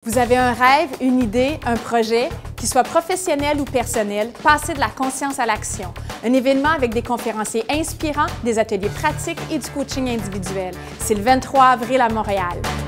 Vous avez un rêve, une idée, un projet, qu'il soit professionnel ou personnel, passez de la conscience à l'action. Un événement avec des conférenciers inspirants, des ateliers pratiques et du coaching individuel. C'est le 23 avril à Montréal.